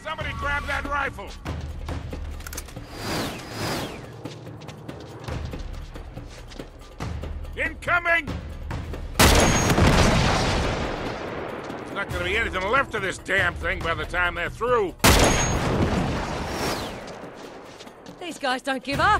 Somebody grab that rifle! Incoming! There's not gonna be anything left of this damn thing by the time they're through. These guys don't give up.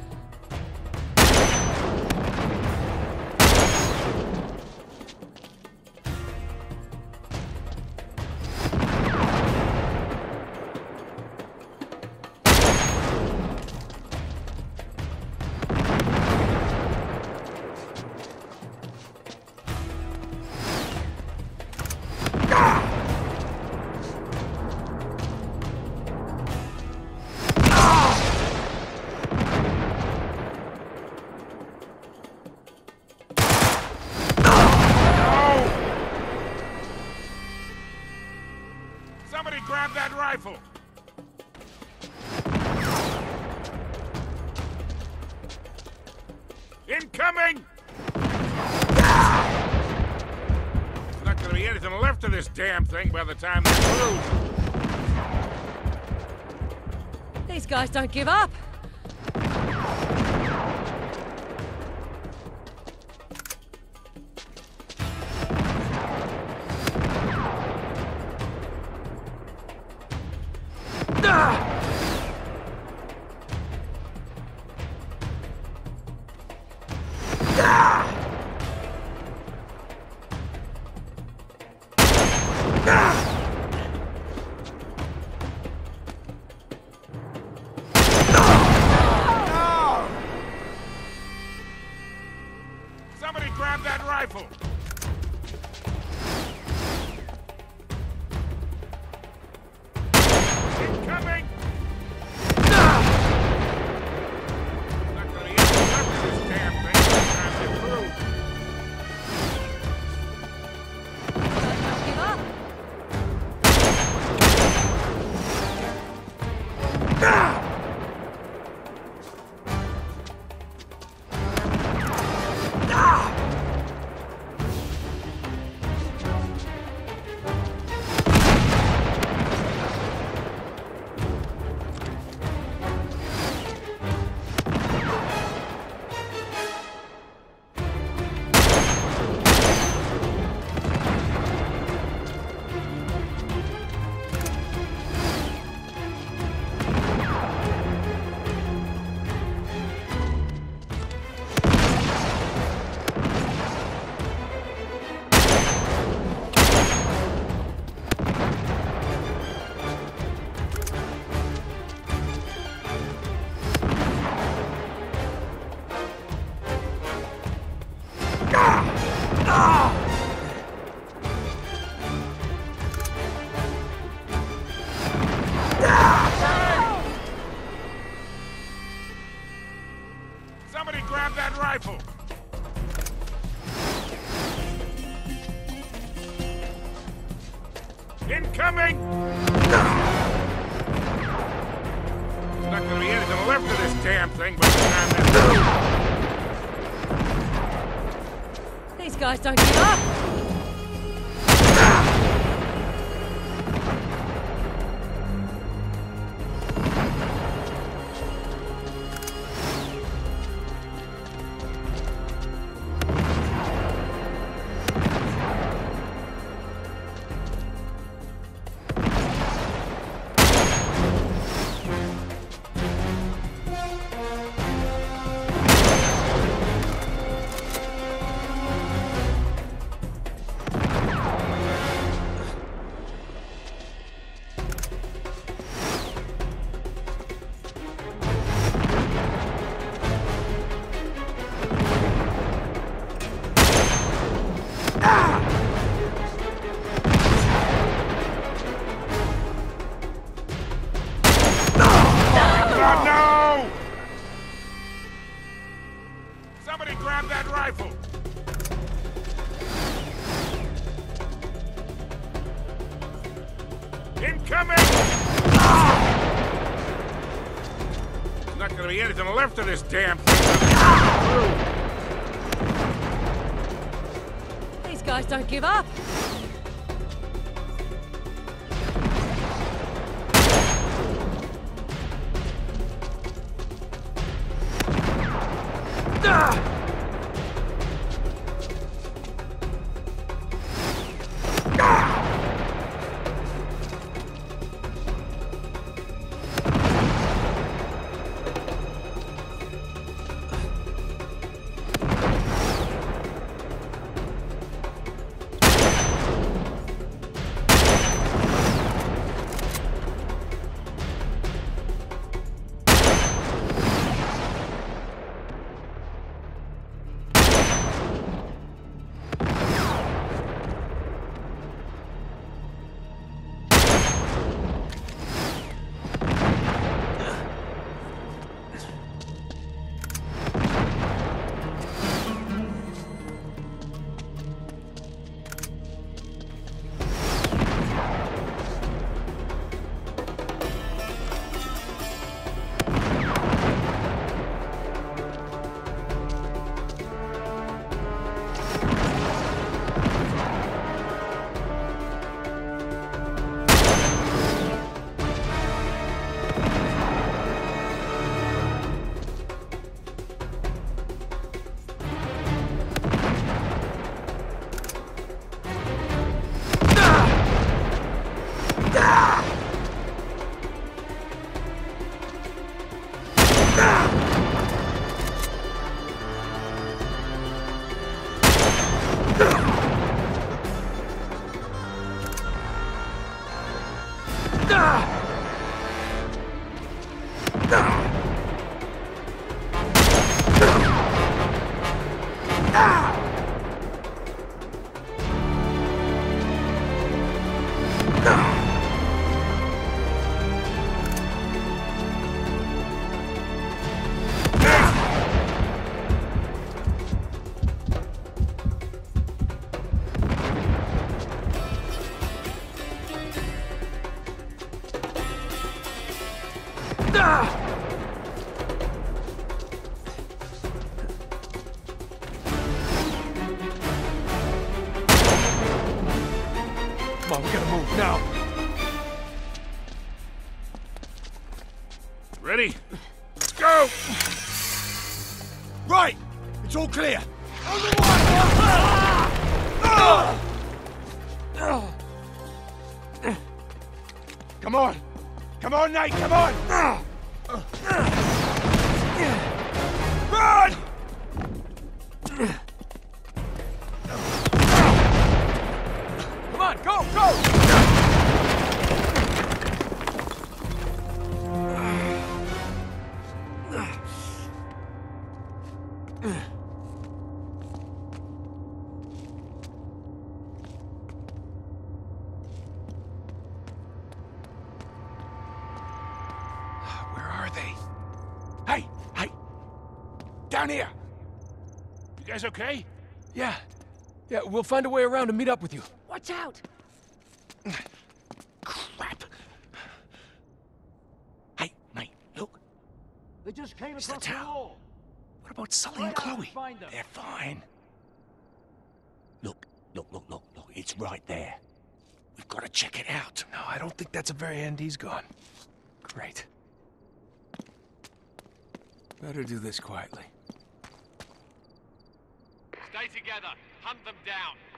Somebody grab that rifle! Incoming! There's not gonna be anything left of this damn thing by the time they're through. These guys don't give up. Somebody grab that rifle! Incoming! Not gonna be anything left of this damn thing by the time they're through. Don't give up. Somebody grab that rifle! Incoming! There's not gonna be anything left of this damn thing by the time they're through. These guys don't give up. Somebody grab that rifle! Incoming! There's not gonna be anything left of this damn thing. These guys don't give up. Come on, we gotta move now. Ready? Let's go! Right! It's all clear. Come on! Come on, Nate, come on! Run! Come on, go, go! Where are they? Hey, hey! Down here! You guys okay? Yeah. Yeah, we'll find a way around to meet up with you. Watch out! Crap. Hey, mate, look. They just came It's the across the town. wall. What about Sully and Right out and Chloe? find them. They're fine. Look. It's right there. We've got to check it out. No, I don't think that's a very end he's gone. Great. Better do this quietly. Stay together. Hunt them down.